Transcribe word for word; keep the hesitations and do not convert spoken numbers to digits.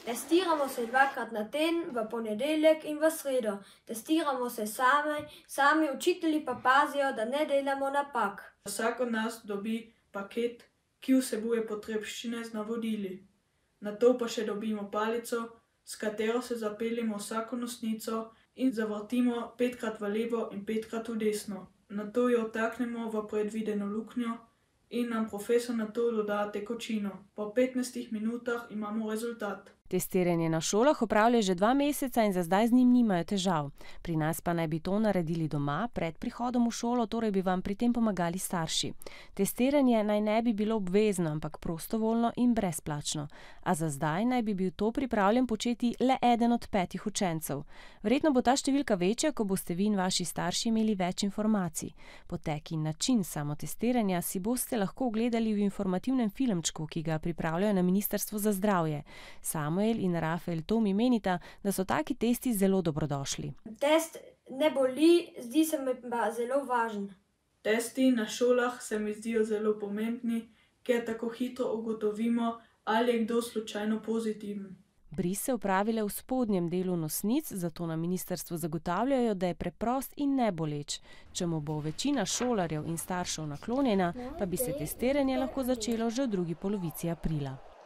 Testiramo se dvakrat na teden, v ponedeljek in v sredo. Testiramo se sami, sami učitelji pa pazijo, da ne delamo napak. Vsak od nas dobi paket, ki vsebuje potrebščine z navodili. Nato pa še dobimo palico, s katero se zapeljemo vsako nosnico in zavrtimo petkrat v levo in petkrat v desno. Nato jo vtaknemo v predvideno luknjo in nam profesor nato doda tekočino. Po petnajstih minutah imamo rezultat. Testiranje na šolah opravljajo že dva meseca in za zdaj z njim nimajo težav. Pri nas pa naj bi to naredili doma, pred prihodom v šolo, torej bi vam pri tem pomagali starši. Testiranje naj ne bi bilo obvezno, ampak prostovoljno in brezplačno. A za zdaj naj bi bil to pripravljen početi le eden od petih učencev. Verjetno bo ta številka večja, ko boste vi in vaši starši imeli več informacij. Potek in način samotestiranja si boste lahko ogledali v informativnem filmčku, ki ga pripravljajo na Ministrstvu za zdravje. Samuel in Rafael Tomi menita, da so taki testi zelo dobrodošli. Test ne boli, zdi se mi pa zelo važen. Testi na šolah se mi zdijo zelo pomembni, ker tako hitro ugotovimo, ali je kdo slučajno pozitiven. Bris se opravile v spodnjem delu nosnic, zato na ministrstvu zagotavljajo, da je preprost in ne boleč. Če mu bo večina šolarjev in staršev naklonjena, pa bi se testiranje lahko začelo že v drugi polovici aprila.